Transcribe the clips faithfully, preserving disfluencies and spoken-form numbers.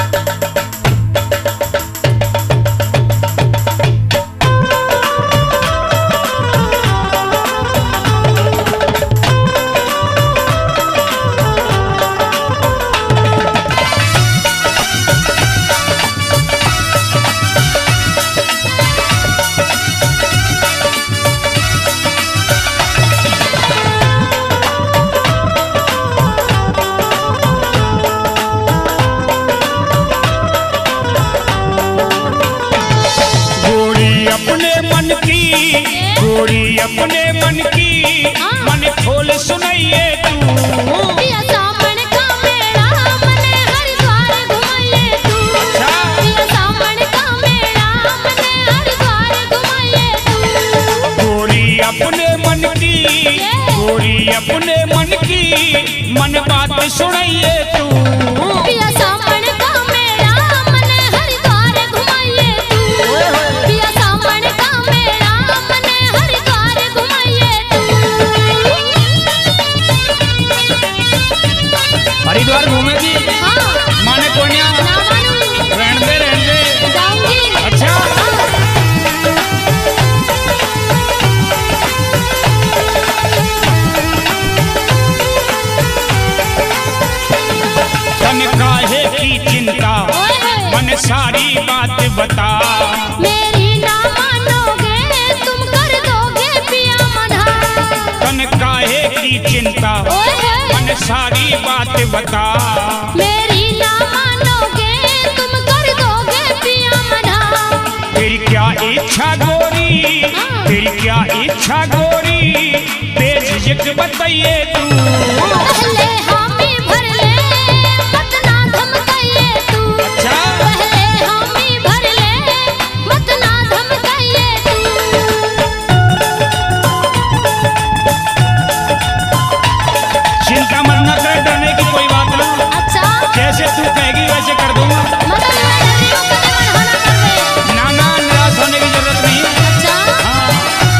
गोरी अपने मन की मन खोल सुनाइए तू। पिया सामन का मेला मने हरिद्वार घुमाइए तू। अच्छा। पिया सामन का मेला मने हरिद्वार घुमाइए तू। गोरी अपने मन की गोरी अपने मन की मन बात सुनाइए तू। पिया सामन का मेला मने हरिद्वार घुमाइए तू। पिया सामन का मेला मने हरिद्वार घुमाइए तू। हरिद्वार घूमेगी? हाँ। माने कोन्या? ना मानू। रहने दे रहने दे। जाऊंगी। अच्छा। तन काहे की चिंता मन सारी बात बता। मेरी ना मानोगे तुम कर दोगे पिया मना। तन काहे की चिंता मन सारी बात बता। मेरी ना मानोगे तुम कर दोगे पिया मना। तेरी क्या इच्छा गोरी तेरी क्या इच्छा गोरी बेझिझक बताइए तू। पहले हामी भर ले मत ना धमकाइए तू। अच्छा। पहले हामी भर ले मत ना धमकाइए तू। चिंता मत न कर, डरने की कोई बात ना। अच्छा। जैसे तू कहेगी वैसे कर दूंगा। मतलब मैं डर रही हूँ कभी मन ना कर दे। ना ना निराश होने की जरूरत नहीं। अच्छा। हाँ।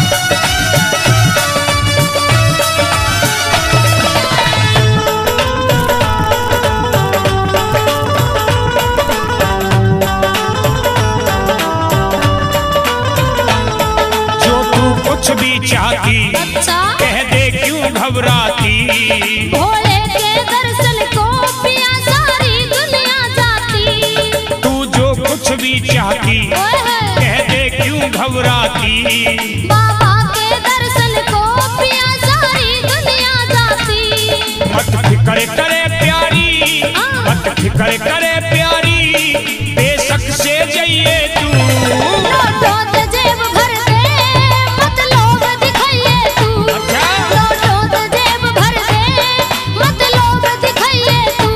जो तू कुछ भी चाहती अच्छा। कह दे क्यों घबराती। भोले के दर्शन को पिया सारी दुनिया जाती। तू जो कुछ भी चाहती ओए होए। कह दे क्यों घबराती। बाबा के दर्शन को पिया सारी दुनिया जाती। मत फिक्र करे प्यारी मत फिक्र करे प्यारी बेशक से जाइए तू। लोटो ते जेब भर दे मत लोभ दिखाइए तू। अच्छा। लोटो ते जेब भर दे मत लोभ दिखाइए तू।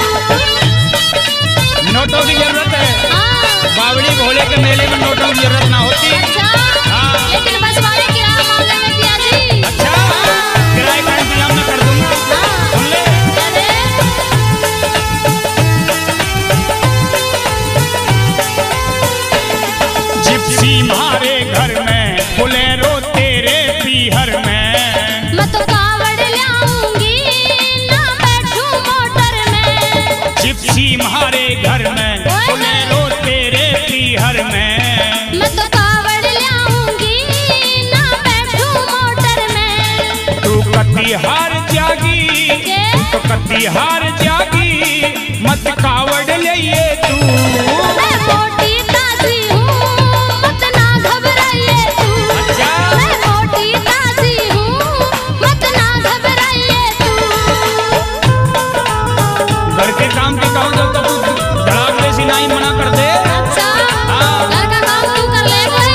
नोटों की जरूरत है? हाँ। बावड़ी भोले के मेले में नोटों की जरूरत ना होती। अच्छा। हाँ। लेकिन बस वाले किराया मामले में पिया जी। अच्छा। किराए का इंतजाम मैं कर दूंगा। हाँ। सुन ले। अरे। जिप्सी मारे घर में बोलेरो तेरे पीहर में। मैं तो कावड़ लाऊंगी ना बैठूं मोटर में। जिप्सी मारे घर में बोलेरो तेरे पीहर में। मैं तो कावड़ लाऊंगी ना बैठूं मोटर में। तू कति हार जागी तो कति हार जागी मत कावड़ लिए तू। मैं मोटी ताजी हूँ मत ना घबराइए तू। अच्छा। मैं मोटी ताजी हूँ मत ना घबराइए तू। घर के काम की कहूँ जब तो तू धड़ाक जैसी नाई मना कर दे। अच्छा। हाँ। घर का काम तू कर ले कोई।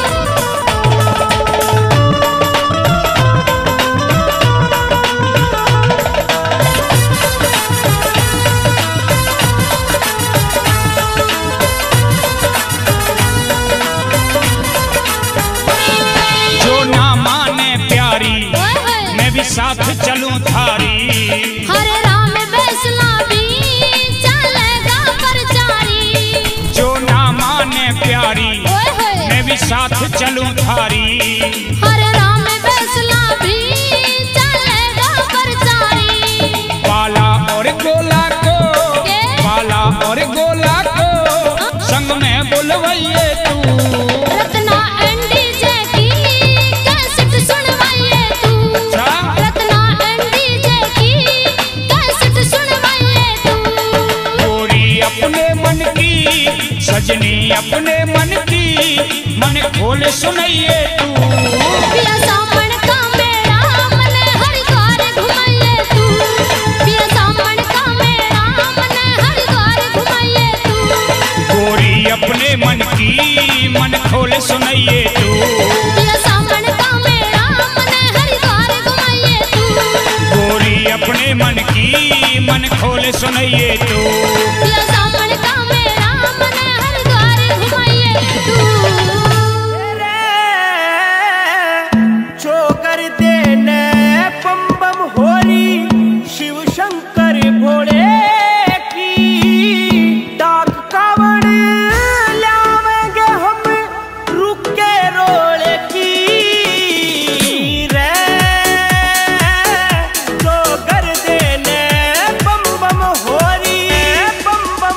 जो ना माने प्यारी ओए होए। मैं भी साथ चलूं थारी। हरे राम फैसला भी चलेगा प्रचारी। जो ना माने प्यारी ओए होए। मैं भी साथ चलूं थारी। हरे राम फैसला भी चलेगा प्रचारी। बाला और गोला को के? बाला और गोला अपने मन की, सजनी अपने मन की, मन खोल सुनइए तू। पिया सावन का मेला मने हरिद्वार घुमाइए तू, पिया सावन का मेला मने हरिद्वार घुमाइए तू। गोरी अपने मन की, मन खोल सुनइए तू। पिया सावन का मेला मने हरिद्वार घुमाइए तू। गोरी अपने मन की, मन खोल सुनइए तू। पिया सावन का मेला मने हरिद्वार घुमाइए तू। जो कर देने बम बम होरी शिव शंकर भोले की, डाक कावड़ लावेंगे हम रुके रोले की रे। जो कर देने बम बम होरी बम बम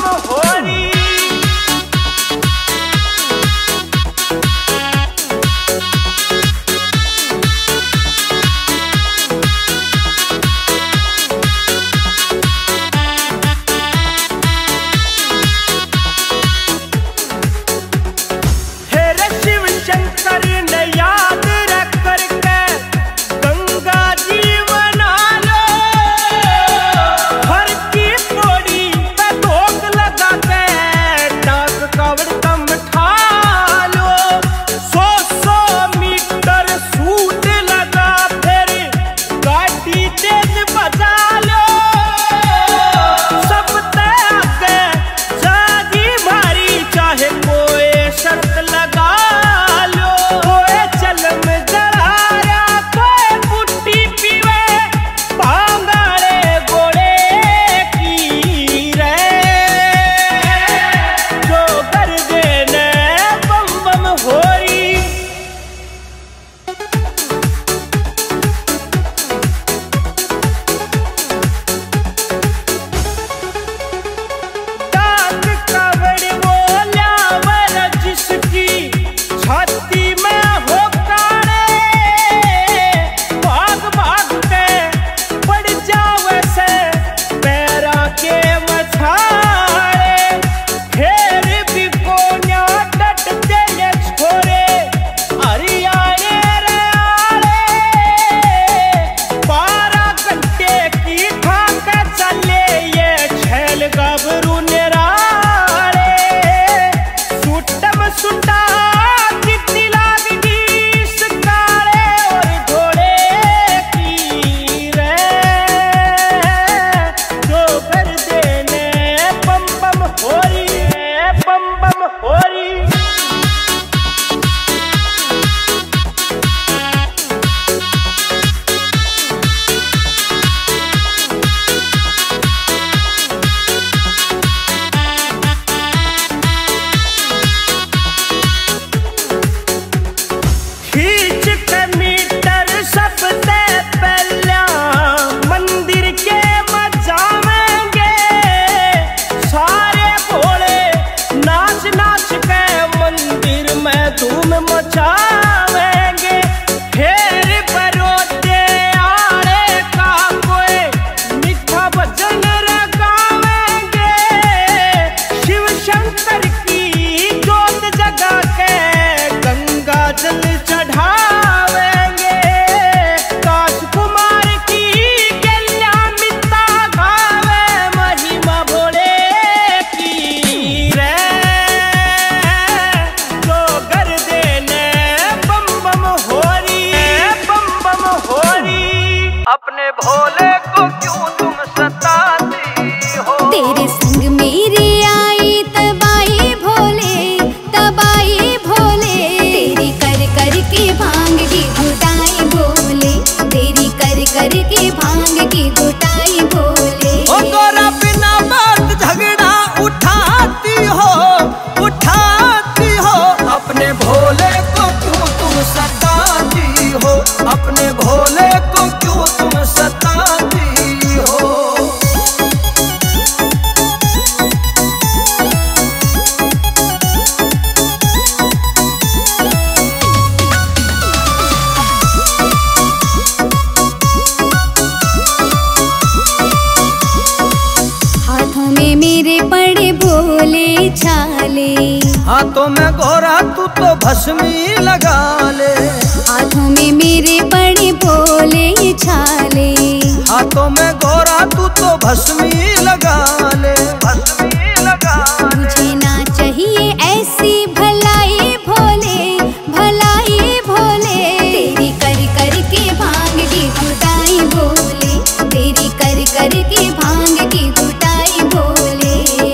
भोले छाले। हाथों में गोरा तू तो भस्मी लगा ले, हाथों में मेरे बड़े भोले छाले। हाथों में गोरा तू तो भस्मी लगा ले, भस्मी लगा ले। मुझे ना चाहिए ऐसी भलाई भोले, भलाई भोले। तेरी कर कर के भांग की घुटाई भोले, तेरी कर कर के भांग की घुटाई भोले।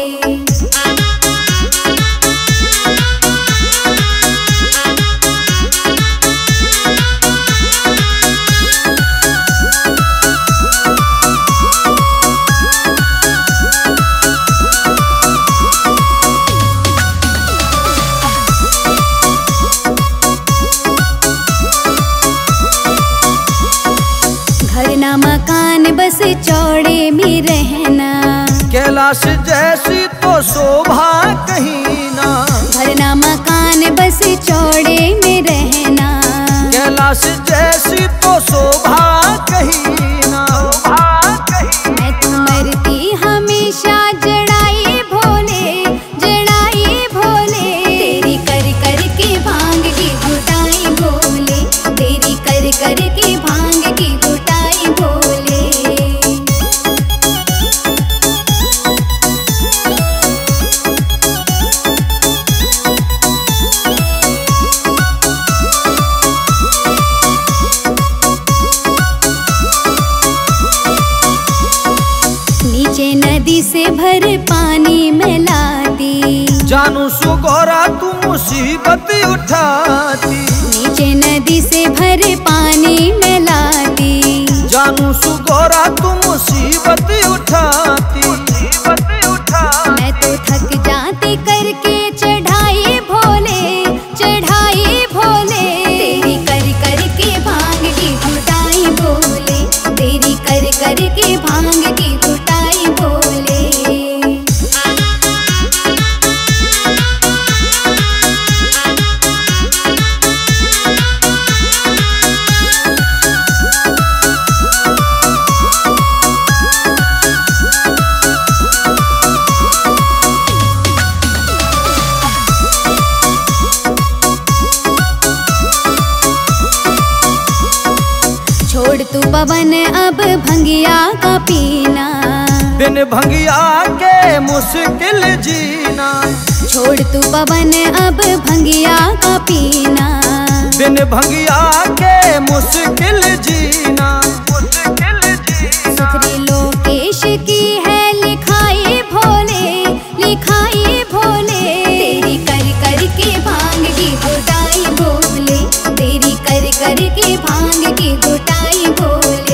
मकान बस चौड़े में रहना, कैलाश जैसी तो शोभा कहीं ना। घर ना मकान बस चौड़े में रहना, कैलाश जैसी तो शोभा कहीं ना। मैं तो मरती हमेशा जड़ाई भोले, जड़ाई भोले। तेरी कर कर के भांग की घुटाई भोले, तेरी कर कर के भांग की घुटाई भोले। नीचे नदी से भर पानी में लाती, जानू सुगोरा तू मुसीबत उठाती। नीचे नदी से भर पानी में लाती, जानू सुगोरा तू मुसीबत उठाती, मुसीबत उठाती। मैं तो थक जाती करके चढ़ाई भोले, चढ़ाई भोले। तेरी कर कर के भांग की घुटाई भोले, तेरी कर कर के भांग की घुटाई भोले। छोड़ तू पवन अब भंगिया का पीना, बिन भंगिया के मुश्किल जीना। छोड़ तू पवन अब भंगिया का पीना, बिन भंगिया के मुश्किल जीना, मुश्किल जीना। सुखरी लोकेश की है लिखाई भोले, लिखाई भोले। तेरी कर कर के भांग की घुटाई भोले, तेरी कर कर के भांग की घुटाई भोले।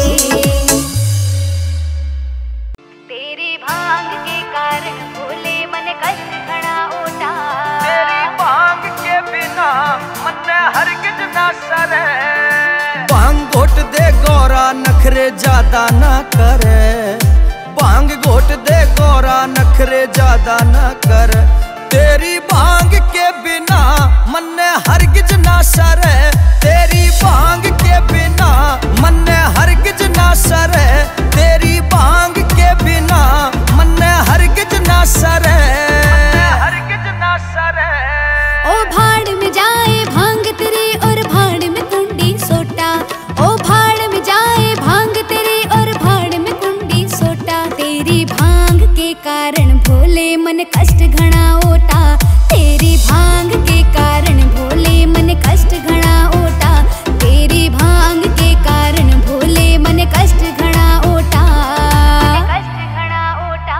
तेरी भांग के कारण भोले मन कष्ट घड़ा ओटा, तेरी भांग के बिना मन हरगिज ना सरे। भांग घोट दे गौरा नखरे ज्यादा ना करे, भांग घोट दे गौरा नखरे ज्यादा ना कर। तेरी भांग के बिना मन हरगिज ना सरे, तेरी भांग के बिना मन हरगिज ना सरे। तेरी भांग के बिना मन हरगिज ना सरे, हरगिज ना सरे। ओ भाड़ में जाए भांग तेरी और भाड़ में कुंडी सोटा, ओ भाड़ में जाए भांग तेरी और भाड़ में कुंडी सोटा। तेरी भांग के कारण भोले मन कष्ट घना ओटा, तेरी भांग के कारण भोले मन कष्ट घना ओटा, तेरी भांग के कारण भोले मन कष्ट घना ओटा, कष्ट घना ओटा।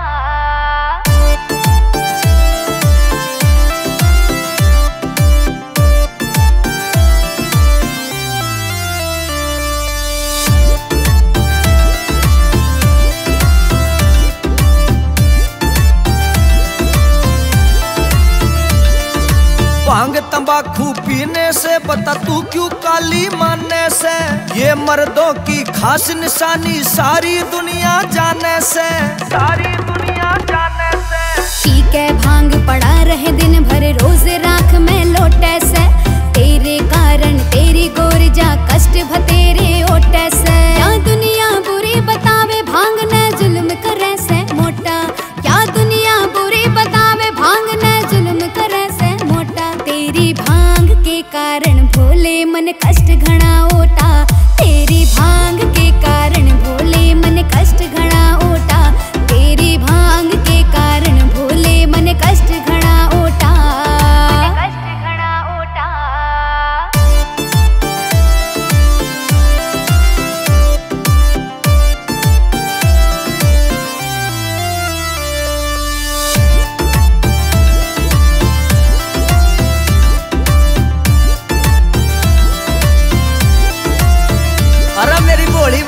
भांग तंबाकू पीने से बता तू क्यों काली मानने से। ये मर्दों की खास निशानी सारी दुनिया जाने से, सारी दुनिया जाने से। पी के भांग पड़ा रहे दिन भर रोज राख में लोटे से, तेरे कारण तेरी गोरजा कष्ट भतेरे ओटे से। या दुनिया बुरी बतावे भांग ने जुल्म करे से मोटा, या दुनिया बुरी बतावे भांग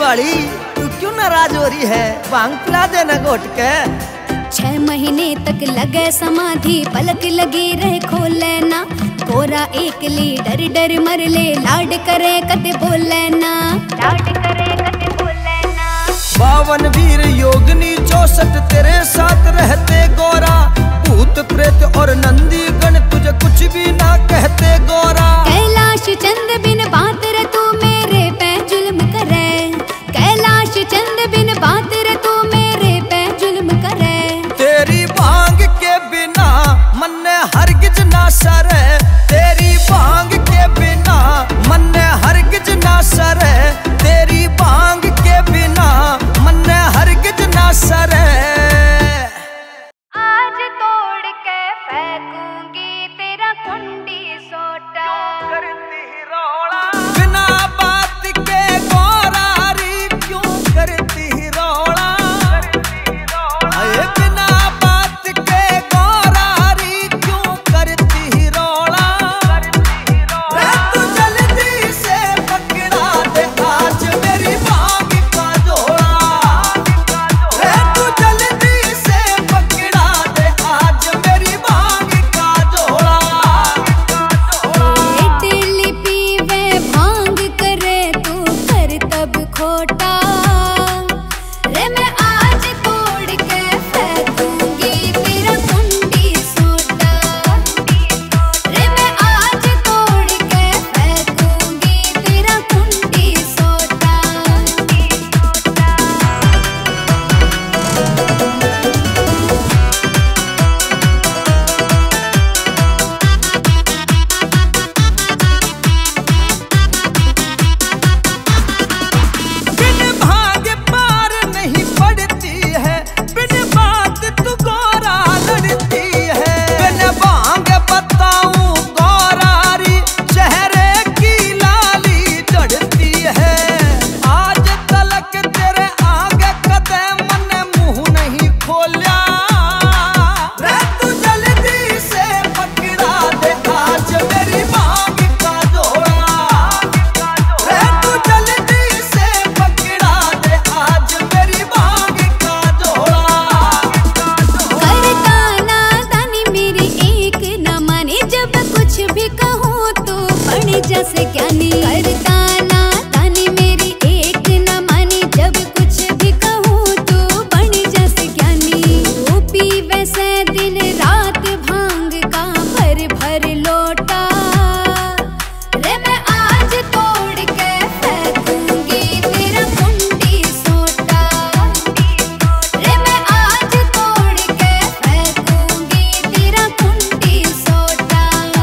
वाली, तू क्यों नाराज हो रही है? भांग पिला देना घोट के। छह महीने तक लगे समाधि, पलक लगी रहे खोल लेना। गोरा एक लीडर डर मर ले, लाड करे कते बोल लेना, लाड करे कते बोल लेना। बावन वीर योगनी चौसठ तेरे साथ रहते गोरा, भूत प्रेत और नंदी गण तुझे कुछ भी ना कहते गोरा। कैलाश चंद बिन बात रे तू मेरे पे जुल्म करे, कैलाश चंद बिन बात रे तू मेरे पे जुल्म करे। तेरी भांग के बिना मन हरगिज ना सरे, तेरी भांग के बिना मन हरगिज ना सरे, तेरी भांग के बिना मन हरगिज ना सरे। आज तोड़ के फेंकूंगी तेरा कुंडी सोटा, करती रौला बिना बात के गोरारी, क्यों करती रौला, अरे बिना बात के गोरारी क्यों करती रौला। रे तू जल्दी से पकड़ा दे आज मेरी भांग का जोड़ा, रे तू जल्दी से पकड़ा दे आज मेरी भांग का जोड़ा। दिल्ली पीवे भांग करे तू कर तब खोटा, रे मैं आज तोड़ के फेंकूंगी तेरा कुंडी सोटा, रे मैं आज तोड़ के फेंकूंगी तेरा कुंडी सोटा। बिन भांग पार नहीं पड़ती है, बिन बात तू गोरा लड़ती है। बिन भांग बताऊं गोरारी चेहरे की लाली चढ़ती है। आज तलक तेरे आगे कदम ने मुंह नहीं खोला, रे तू जल्दी से पकड़ा दे आज मेरी भांग का जोड़ा, रे तू जल्दी से पकड़ा दे आज मेरी भांग का जोड़ा। करता ना दानी मेरी एक ना माने, जब कुछ भी कहूँ तो बन जैसे ज्ञानी। करता ना दानी मेरी एक ना माने, जब कुछ भी कहूँ तो बन जैसे ज्ञानी। तू पीवे से दिन रात भांग का भर भर लोटा, रे मैं आज तोड़ के फेंकूंगी तेरा कुंडी सोटा, रे मैं आज तोड़ के फेंकूंगी तेरा कुंडी सोटा।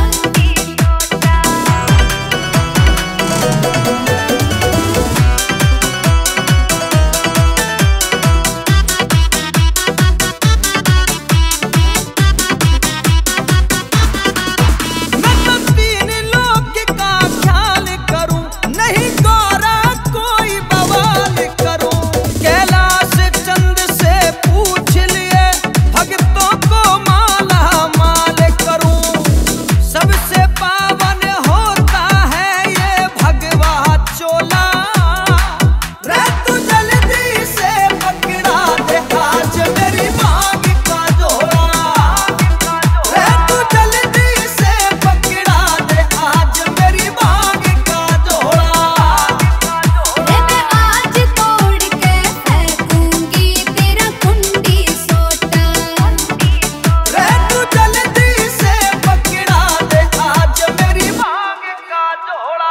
मैं तो तीन लोग का ख्याल करूं, नहीं गोरा कोई बवाल करूं। कैलाश चंद से पूछ लिए भक्तों को माला माल करूं। सबसे पावन होता है ये भगवा चोला, रे तू जल्दी से पकड़ा दे आज मेरी भांग का जोड़ा, रे तू जल्दी से पकड़ा दे आज मेरी भांग का जोड़ा। रे मैं आज तोड़ के फेंकूंगी तेरा कुंडी सोटा, रे तू जल्दी से पकड़ा दे आज मेरी भांग का जोड़ा।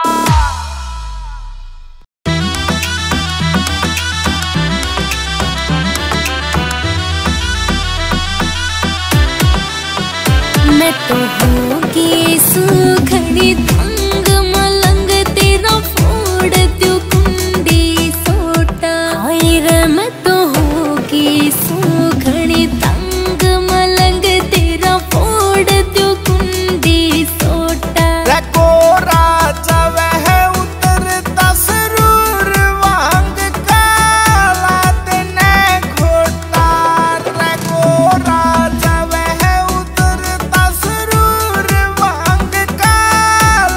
मैं तो होगी सुखड़ी तंग मलंग तेरा फोड़ दूं कुंडी सोटा। हाय रे मैं तो होगी सुखड़ी तंग मलंग तेरा फोड़ दूं कुंडी सोटा। रे गोरा जब है उतरता सरूर वांग काला तने घोटा, रे गोरा जब है उतरता सरूर वांग काला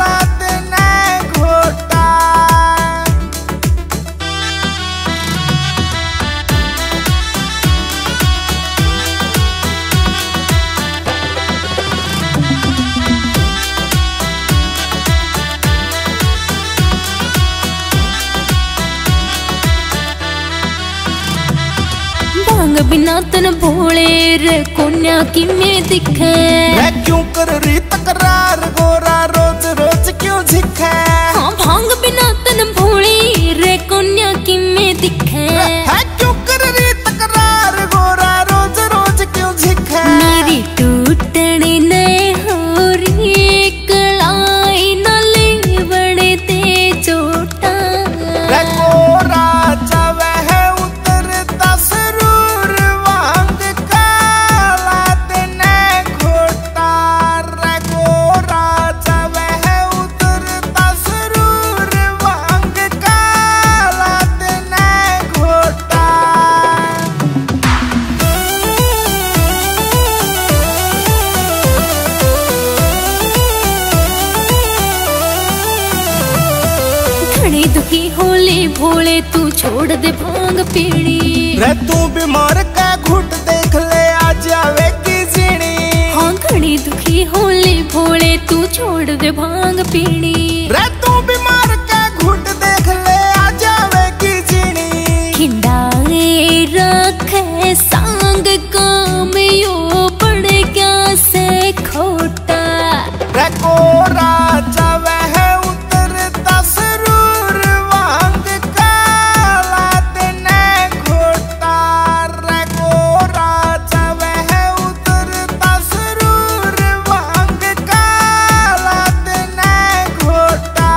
तन भोले रे कोन्या की में दिखे। मैं क्यों कर रही तकरार गोरा रोज रोज क्यों झिके। हाँ भांग बिना तन भोले रे कोन्या की में दिखे। है क्यों कर रही तकरार गोरा रोज रोज क्यों झिके। मेरी टूटने नए हो रही कलाई नली बड़े ते चोटा। रे गोरा जावे है उतरता सरूर वांग काला तेने घोटा। रे गोरा जावे है उतरता सरूर वांग काला तेने घोटा। घड़ी दुखी होले भोले तू छोड़ दे भांग पीड़ी। रे तू बीमार का घुट देख ले आ जावेगी जीनी। हाँ घड़ी दुखी होले भोले तू छोड़ दे भांग पीड़ी। रे तू बीमार का घुट देख ले आ जावेगी जीनी। खिंडाए रखे सांग काम यो पड़ गया से खोटा। रे गोरा जावे है उतरता सरूर वांग काला तेने घोटा। रे गोरा जावे है उतरता सरूर वांग काला तेने घोटा।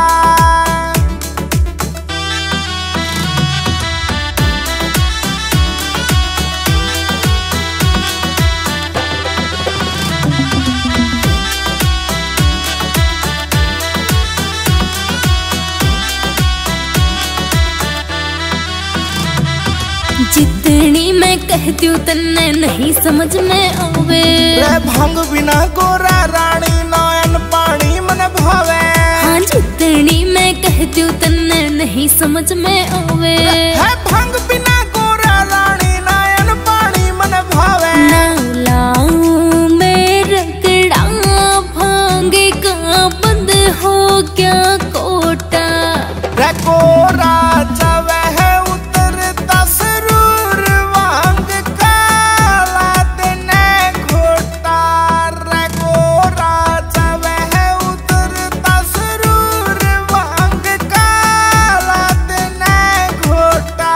जितनी मैं कहती हूँ तन्ने नहीं समझ में आवे। रे भंग बिना गोरा रानी नयन पानी मन भावे। हाँ जितनी मैं कहती हूँ तन्ने नहीं समझ में आवे। है भंग बिना गोरा रानी नयन पानी मन भावे। ना लाऊं मैं रगड़ा भांग का बंद हो गया कोटा। रे गोरा जावे है उतरता सरूर वांग काला तेने घोटा। रे गोरा जावे है उतरता सरूर वांग काला तेने घोटा।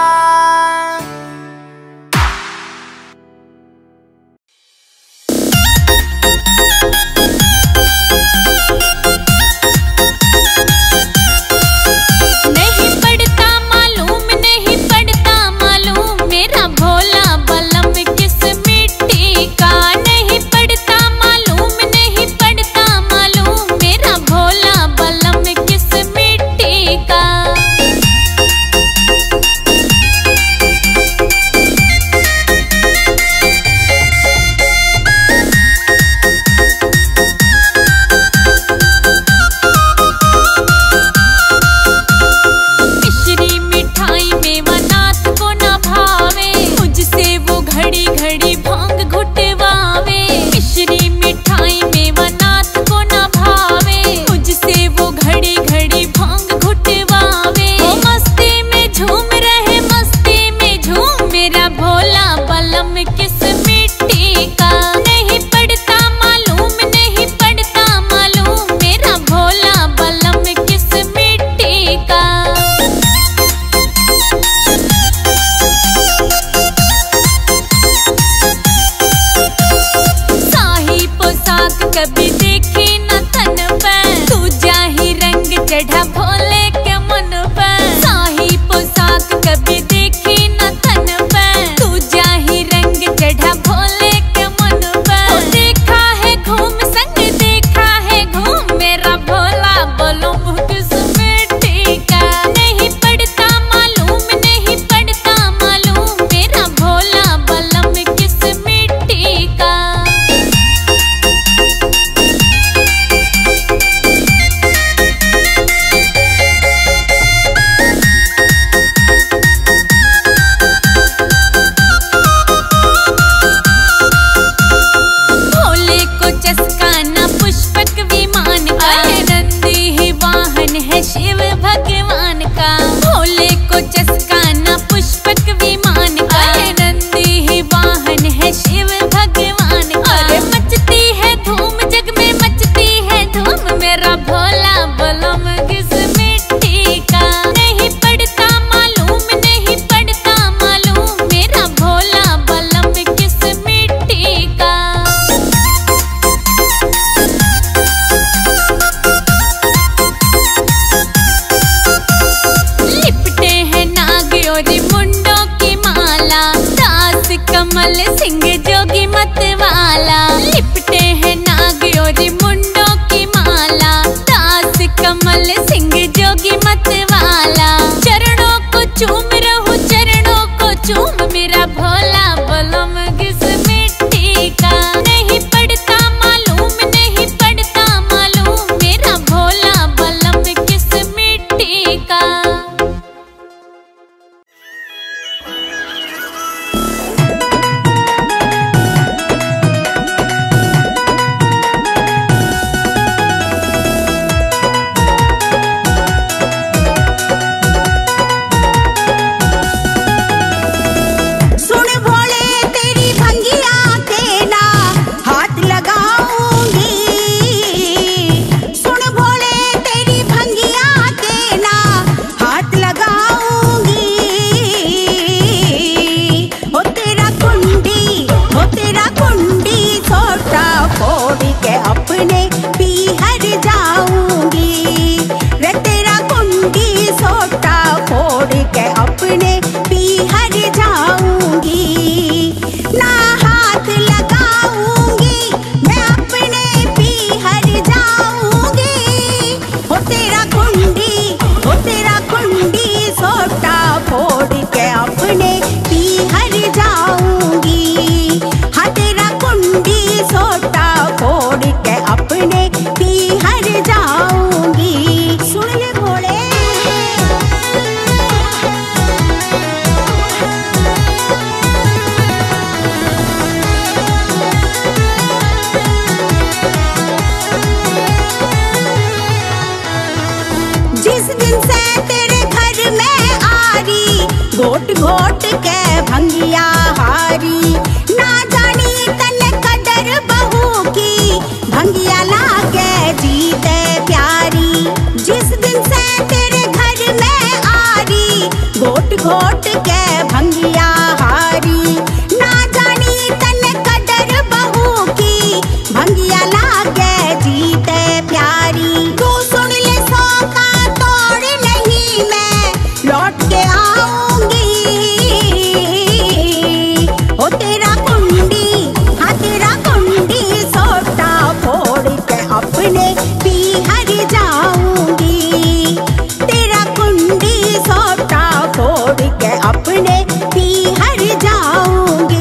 नहीं पड़ता मालूम नहीं पड़ता मालूम मेरा भोला बलम किस मिट्टी का। नहीं पड़ता मालूम नहीं पड़ता मालूम मेरा भोला बलम किस मिट्टी का। मिश्री मिठाई मेवा नाथ को न भावे मुझसे वो घड़ी घड़ी भांग घुटवावे। मिश्री मिठाई मेवा नाथ को न भावे मुझसे वो घड़ी घड़ी भांग घुटवावे। वो मस्ती में झूम रहे मस्ती में झूम मेरा भोला बलम किस मिट्टी का। नहीं पड़ता मालूम नहीं पड़ता मालूम मेरा भोला बलम किस मिट्टी का। शाही पोशाक कभी देखी न तन पे तू जाही रंग चढ़ा भोले के मन पे। शाही पोशाक कभी देखी न तन पे तू जाही रंग चढ़ा भोले के मन पे। ओ देखा है घूम संग देखा है घूम मेरा भोला बोलो मुँह किस मिट्टी का। नहीं पड़ता मालूम नहीं पड़ता मालूम मेरा भोला बलम किस मिट्टी का। कमल सिंह जोगी मत वाला, लिपटे हैं नाग और मुंडों की माला। दास कमल सिंह जोगी मत वाला, चरणों को चूम रहूं चरणों को चूम, मेरा भोला बलम किस मिट्टी का। नहीं पड़ता मालूम नहीं पड़ता मालूम, मेरा भोला बलम किस मिट्टी का। घोट घोट के भंगिया हारी, ना जानी तन कदर बहू की, भंगिया लाके जीते प्यारी। जिस दिन से तेरे घर में आरी, घोट घोट के भंगिया हारी, ना जानी तन कदर बहू की, भंगिया लाके जीते प्यारी। तू सुन ले सौ का तोड़ नहीं मैं लौट के आऊंगी। ओ तेरा कुंडी हाँ तेरा कुंडी सोटा फोड़ के अपने पीहर जाऊंगी। तेरा कुंडी सोटा फोड़ के अपने पीहर जाऊंगी।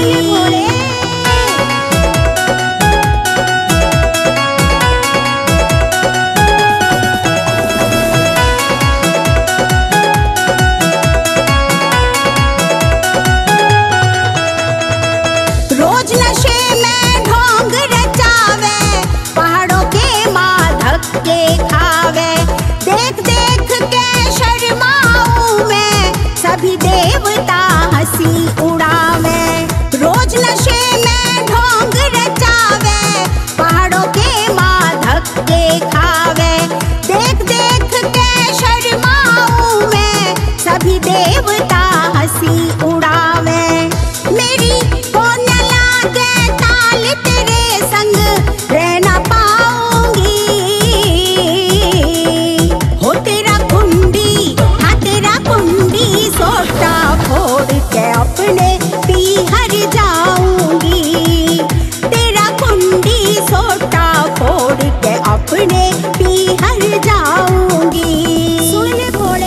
रोज नशे में ढोंग रचावे, पहाड़ों के माधक के खावे। देख देख के शर्माऊं मैं, सभी देवता हंसी उड़ावे। रोज नशे में ढोंग रचावे, पहाड़ों के माधक के खावे। देख देख के शर्माऊं मैं, सभी देवता हंसी उड़ावे। मेरी रहना पाऊंगी। हो तेरा कुंडी हाँ तेरा कुंडी सोटा फोड़ के अपने पीहर जाऊंगी। तेरा कुंडी सोटा फोड़ के अपने पीहर जाऊंगी। सुन ले भोले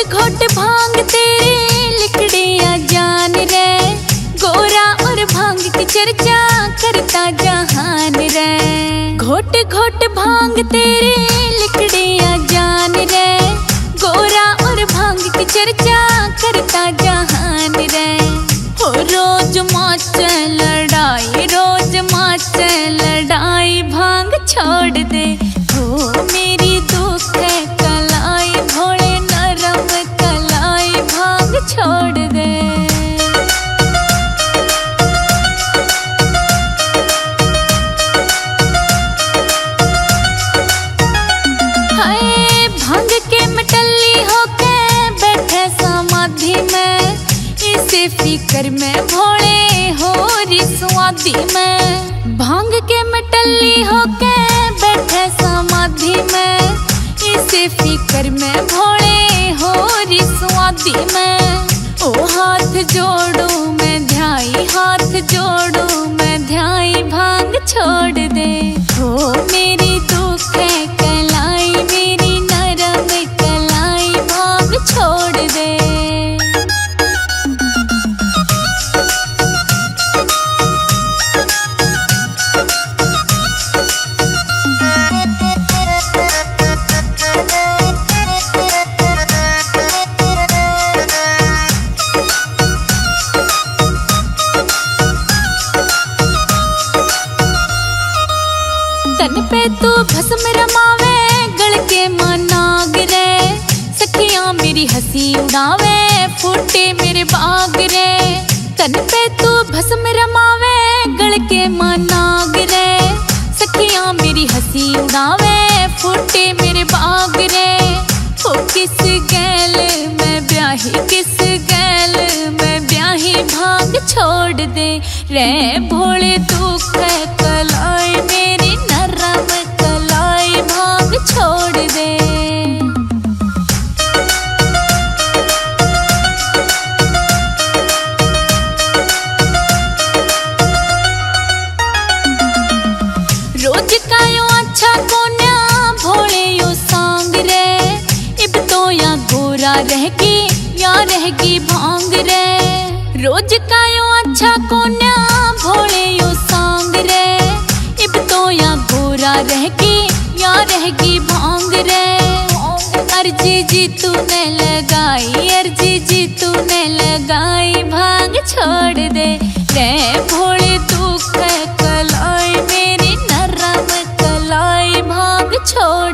घोट भांग तेरे लिकड़े आ जान रे, गोरा और भांग की चर्चा करता जहान रे। घोट घोट भांग तेरे लिकड़े आ जान रे, गोरा और भांग की चर्चा करता जहान रे। हो रोज माचे लड़ाई, रोज माचे लड़ाई, भांग छोड़ दे हो मेरी दुख है कलाई, भोले नरम कलाई, भांग छोड़ दे। हाय भांग के मटल्ली होके बैठे समाधि में, इसे फिकर में भोले हो री स्वादी में। भांग के मटल्ली होके बैठे समाधि में, इसे फिकर में भोले हो री स्वादी में। ओ हाथ जोड़ू मैं ध्याई, हाथ जोड़ू मैं ध्याई, भांग छोड़ दे हो मेरी दुख है कलाई, मेरी नरम कलाई, भांग छोड़ दे। तन पे तू भस्म रमावे, गल के मनाग रे, सखियां मेरी हंसी उड़ावे, फूटे मेरे बाग रे। तन पे तू भस्म रमावे, गल के मनाग रे, सखियां मेरी हंसी उड़ावे, फूटे मेरे बाग रे। ओ किस गैल में ब्याही, किस गैल में ब्याही, भांग छोड़ दे रे भोले दुख है कलाई, मेरी नरम कलाई, भांग छोड़ दे। रोज का यो अच्छा कोन्या भोले यो सांग रे, इब तो या गोरा रहगी या रहगी भांग रे। रोज का यो अच्छा कोन्या भोले यो सांग रे, इब तो या गोरा रहगी या रहगी भांग रे। अर्जी जी तूने लगाई, अर्जी जी तूने लगाई, भांग छोड़ दे रे भोले दुख है कलाई, मेरी नरम कलाई, भांग छोड़